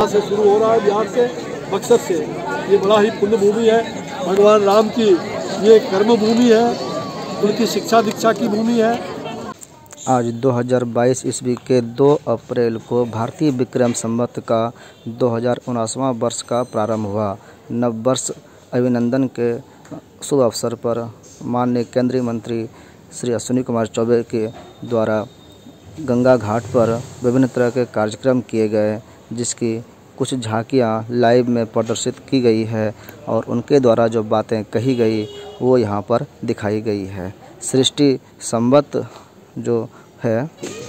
यहाँ से शुरू हो रहा है, बिहार से, बक्सर से। ये बड़ा ही पुण्य भूमि है, भगवान राम की ये कर्म भूमि है, उनकी शिक्षा दीक्षा की भूमि है। आज 2022 ईस्वी के 2 अप्रैल को भारतीय विक्रम संवत का 2019वां वर्ष का प्रारंभ हुआ। नव वर्ष अभिनंदन के शुभ अवसर पर माननीय केंद्रीय मंत्री श्री अश्विनी कुमार चौबे के द्वारा गंगा घाट पर विभिन्न तरह के कार्यक्रम किए गए, जिसकी कुछ झांकियाँ लाइव में प्रदर्शित की गई है और उनके द्वारा जो बातें कही गई वो यहाँ पर दिखाई गई है। सृष्टि संवत जो है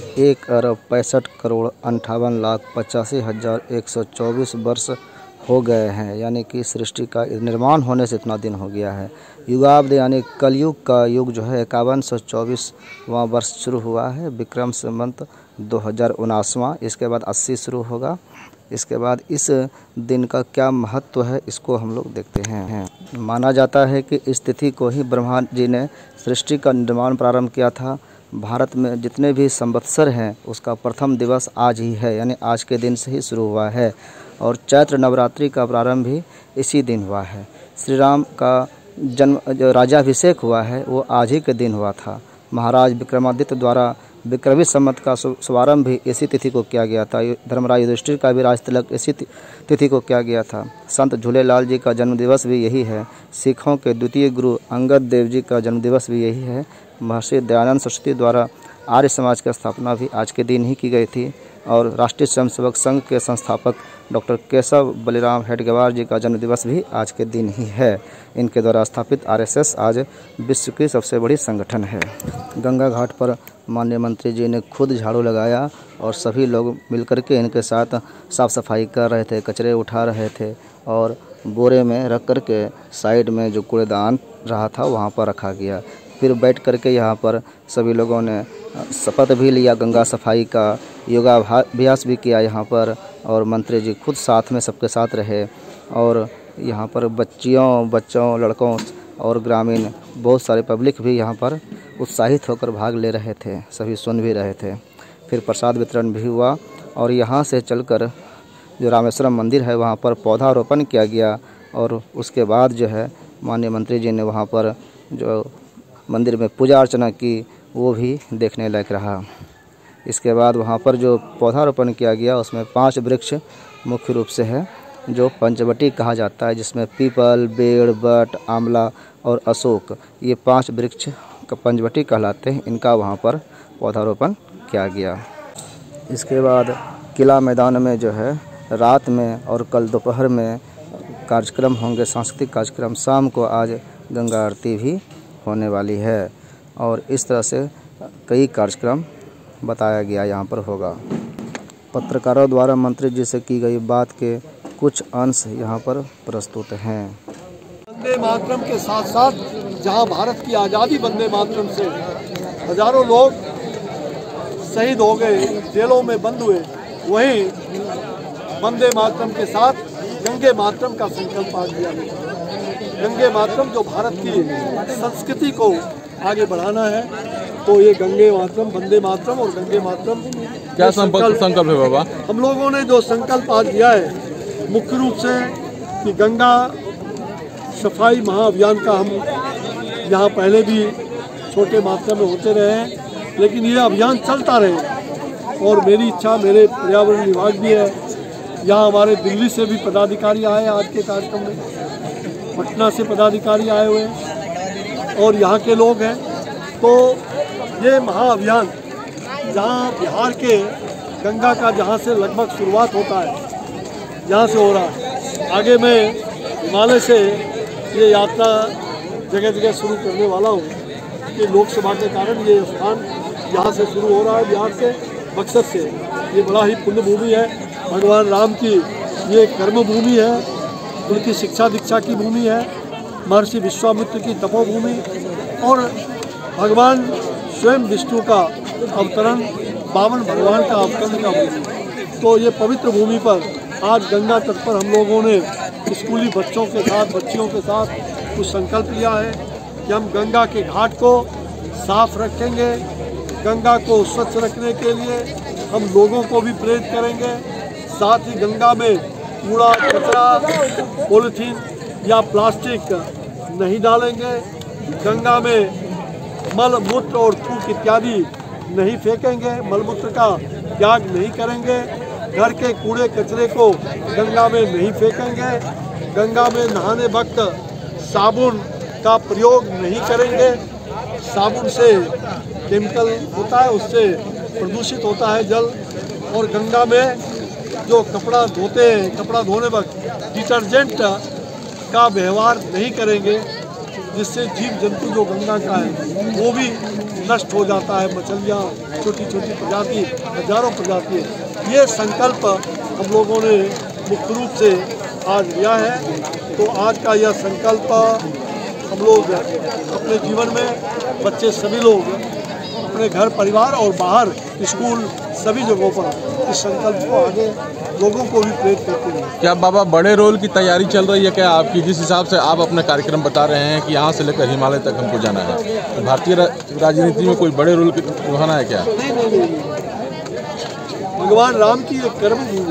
1,65,58,85,124 वर्ष हो गए हैं, यानी कि सृष्टि का निर्माण होने से इतना दिन हो गया है। युगाब्द यानी कलयुग का युग जो है 5124वां वर्ष शुरू हुआ है। विक्रम संवत 2019वां, इसके बाद 80 शुरू होगा। इसके बाद इस दिन का क्या महत्व है इसको हम लोग देखते हैं। माना जाता है कि इस तिथि को ही ब्रह्मा जी ने सृष्टि का निर्माण प्रारंभ किया था। भारत में जितने भी संवत्सर हैं उसका प्रथम दिवस आज ही है, यानी आज के दिन से ही शुरू हुआ है। और चैत्र नवरात्रि का प्रारंभ भी इसी दिन हुआ है। श्री राम का जन्म जो राज्याभिषेक हुआ है वो आज ही के दिन हुआ था। महाराज विक्रमादित्य द्वारा विक्रमी संवत का शुभारंभ भी इसी तिथि को किया गया था। धर्मराज युधिष्ठिर का भी राज तिलक इसी तिथि को किया गया था। संत झूलेलाल जी का जन्मदिवस भी यही है। सिखों के द्वितीय गुरु अंगद देव जी का जन्मदिवस भी यही है। महर्षि दयानंद सरस्वती द्वारा आर्य समाज की स्थापना भी आज के दिन ही की गई थी। और राष्ट्रीय स्वयंसेवक संघ के संस्थापक डॉक्टर केशव बलिराम हेडगेवार जी का जन्मदिवस भी आज के दिन ही है। इनके द्वारा स्थापित आरएसएस आज विश्व की सबसे बड़ी संगठन है। गंगा घाट पर माननीय मंत्री जी ने खुद झाड़ू लगाया और सभी लोग मिलकर के इनके साथ साफ सफाई कर रहे थे, कचरे उठा रहे थे और बोरे में रख कर के साइड में जो कूड़ेदान रहा था वहाँ पर रखा गया। फिर बैठ करके यहाँ पर सभी लोगों ने शपथ भी लिया गंगा सफाई का, योगाभ्यास भी किया यहाँ पर। और मंत्री जी खुद साथ में सबके साथ रहे और यहाँ पर बच्चों, लड़कों और ग्रामीण बहुत सारे पब्लिक भी यहाँ पर उत्साहित होकर भाग ले रहे थे, सभी सुन भी रहे थे। फिर प्रसाद वितरण भी हुआ और यहाँ से चलकर जो रामेश्वरम मंदिर है वहाँ पर पौधारोपण किया गया। और उसके बाद जो है माननीय मंत्री जी ने वहाँ पर जो मंदिर में पूजा अर्चना की वो भी देखने लायक रहा। इसके बाद वहाँ पर जो पौधारोपण किया गया उसमें 5 वृक्ष मुख्य रूप से है जो पंचवटी कहा जाता है, जिसमें पीपल, बेड़, बट, आंवला और अशोक, ये 5 वृक्ष पंचवटी कहलाते हैं। इनका वहाँ पर पौधारोपण किया गया। इसके बाद किला मैदान में जो है रात में और कल दोपहर में कार्यक्रम होंगे, सांस्कृतिक कार्यक्रम। शाम को आज गंगा आरती भी होने वाली है और इस तरह से कई कार्यक्रम बताया गया यहाँ पर होगा। पत्रकारों द्वारा मंत्री जी से की गई बात के कुछ अंश यहाँ पर प्रस्तुत हैं। वंदे मातरम के साथ साथ जहाँ भारत की आज़ादी वंदे मातरम से हजारों लोग शहीद हो गए, जेलों में बंद हुए, वहीं वंदे मातरम के साथ गंगे मातरम का संकल्प आ गया। गंगे मातरम जो भारत की संस्कृति को आगे बढ़ाना है, तो ये गंगे मातरम, वंदे मातरम और गंगे मातरम क्या संकल्प है बाबा? हम लोगों ने जो संकल्प आज लिया है मुख्य रूप से कि गंगा सफाई महाअभियान का हम यहाँ पहले भी छोटे मात्रा में होते रहे हैं, लेकिन ये अभियान चलता रहे। और मेरी इच्छा, मेरे पर्यावरण विभाग भी है, यहाँ हमारे दिल्ली से भी पदाधिकारी आए आज के कार्यक्रम में, पटना से पदाधिकारी आए हुए हैं और यहाँ के लोग हैं। तो ये महाअभियान जहाँ बिहार के गंगा का जहाँ से लगभग शुरुआत होता है, यहाँ से हो रहा है, आगे मैं हिमालय से ये यात्रा जगह जगह शुरू करने वाला हूँ कि लोकसभा के कारण ये स्थान यहाँ से शुरू हो रहा है, बिहार से, बक्सर से। ये बड़ा ही पुण्य भूमि है, भगवान राम की ये कर्म भूमि है, उनकी शिक्षा दीक्षा की भूमि है, महर्षि विश्वामित्र की तपोभूमि और भगवान स्वयं विष्णु का अवतरण, बामन भगवान का अवतरण का भूमि। तो ये पवित्र भूमि पर आज गंगा तट पर हम लोगों ने स्कूली बच्चों के साथ, बच्चियों के साथ कुछ संकल्प लिया है कि हम गंगा के घाट को साफ रखेंगे। गंगा को स्वच्छ रखने के लिए हम लोगों को भी प्रेरित करेंगे, साथ ही गंगा में कूड़ा कचरा, पॉलीथीन या प्लास्टिक नहीं डालेंगे। गंगा में मल मूत्र और थूक इत्यादि नहीं फेंकेंगे, मलमूत्र का त्याग नहीं करेंगे। घर के कूड़े कचरे को गंगा में नहीं फेंकेंगे। गंगा में नहाने वक्त साबुन का प्रयोग नहीं करेंगे। साबुन से केमिकल होता है, उससे प्रदूषित होता है जल। और गंगा में जो कपड़ा धोते हैं, कपड़ा धोने वक्त डिटर्जेंट का व्यवहार नहीं करेंगे, जिससे जीव जंतु जो गंगा का है वो भी नष्ट हो जाता है। मछलियाँ, छोटी छोटी प्रजाति, हजारों प्रजाति। ये संकल्प हम लोगों ने मुख्य रूप से आज लिया है। तो आज का यह संकल्प हम लोग अपने जीवन में, बच्चे सभी लोग अपने घर परिवार और बाहर स्कूल सभी जगहों पर इस संकल्प को आगे लोगों को भी प्रेरित करते हैं। क्या बाबा बड़े रोल की तैयारी चल रही है क्या आपकी, जिस हिसाब से आप अपने कार्यक्रम बता रहे हैं कि यहाँ से लेकर हिमालय तक हमको जाना है? तो भारतीय राजनीति में कोई बड़े रोल निभाना है क्या? नहीं। भगवान राम की एक कर्म भूमि,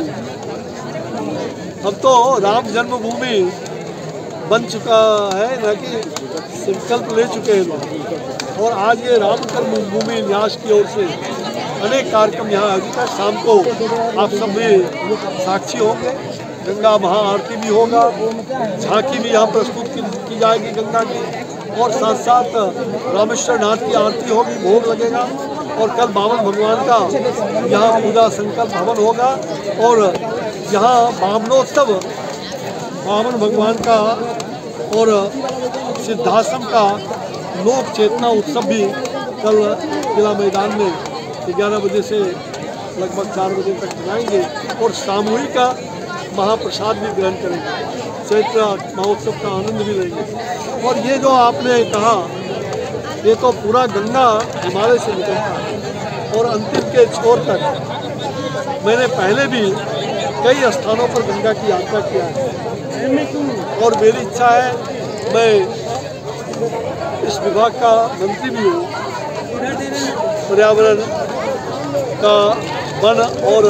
अब तो राम जन्मभूमि बन चुका है, न कि संकल्प ले चुके हैं लोग। और आज ये राम कर्मभूमि न्यास की ओर से अनेक कार्यक्रम यहाँ आयोजित है। शाम को आप सब भी साक्षी होंगे, गंगा महाआरती भी होगा, झांकी भी यहाँ प्रस्तुत की जाएगी गंगा की। और साथ साथ रामेश्वर नाथ की आरती होगी, भोग लगेगा। और कल बामन भगवान का यहाँ पूजा संकल्प हवन होगा। और यहाँ बामनोत्सव, बामन भगवान का और सिद्धाश्रम का लोक चेतना उत्सव भी कल किला मैदान में 11 बजे से लगभग 4 बजे तक मनाएंगे। और सामूहिक महाप्रसाद भी ग्रहण करेंगे, चैत्र महोत्सव का आनंद भी लेंगे। और ये जो आपने कहा, ये तो पूरा गंगा हिमालय से निकलता है और अंतिम के छोर तक। मैंने पहले भी कई स्थानों पर गंगा की यात्रा किया है और मेरी इच्छा है, मैं इस विभाग का मंत्री भी हूँ, पर्यावरण का, वन और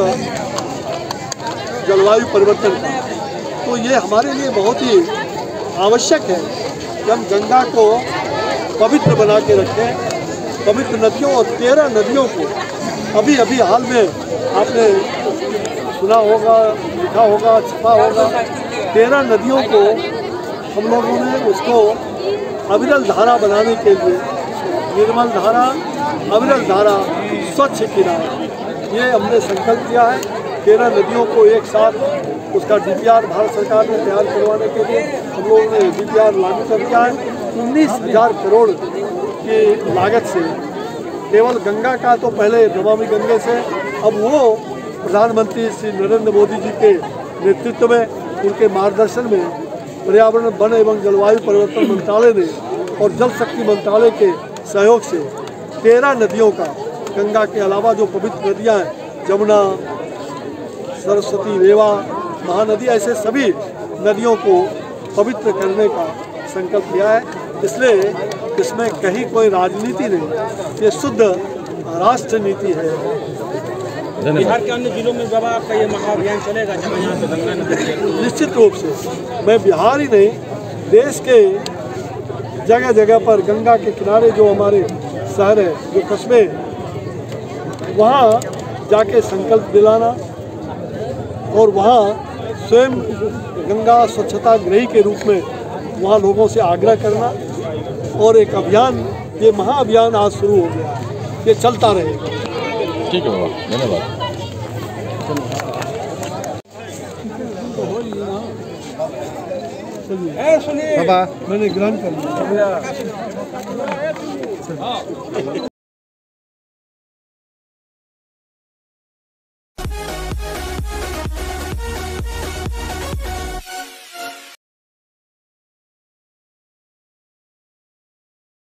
जलवायु परिवर्तन का। तो ये हमारे लिए बहुत ही आवश्यक है कि हम गंगा को पवित्र बना के रखें। पवित्र नदियों और 13 नदियों को अभी हाल में आपने सुना होगा, लिखा होगा, छपा होगा, 13 नदियों को हम लोगों ने उसको अविरल धारा बनाने के लिए, निर्मल धारा, अविरल धारा, स्वच्छ किनारा, ये हमने संकल्प किया है। 13 नदियों को एक साथ उसका DPR भारत सरकार ने तैयार करवाने के लिए हम लोगों ने DPR लागू कर दिया है। 19,000 करोड़ की लागत से केवल गंगा का, तो पहले नमामि गंगे से, अब वो प्रधानमंत्री श्री नरेंद्र मोदी जी के नेतृत्व में, उनके मार्गदर्शन में पर्यावरण, वन एवं जलवायु परिवर्तन मंत्रालय ने और जल शक्ति मंत्रालय के सहयोग से 13 नदियों का, गंगा के अलावा जो पवित्र नदियाँ हैं, जमुना, सरस्वती, रेवा, महानदी, ऐसे सभी नदियों को पवित्र करने का संकल्प लिया है। इसलिए इसमें कहीं कोई राजनीति नहीं, ये शुद्ध राष्ट्र नीति है। बिहार के अन्य जिलों में बाबा आपका ये महाअभियान चलेगा जहाँ से गंगा नदी? निश्चित रूप से, मैं बिहार ही नहीं, देश के जगह जगह पर गंगा के किनारे जो हमारे शहर है, जो कस्बे, वहाँ जाके संकल्प दिलाना और वहाँ स्वयं गंगा स्वच्छता गृही के रूप में वहाँ लोगों से आग्रह करना। और एक अभियान, ये महाअभियान आज शुरू हो गया, ये चलता रहेगा। ठीक है बाबा, धन्यवाद। बाबा मैंने ग्रहण कर लिया।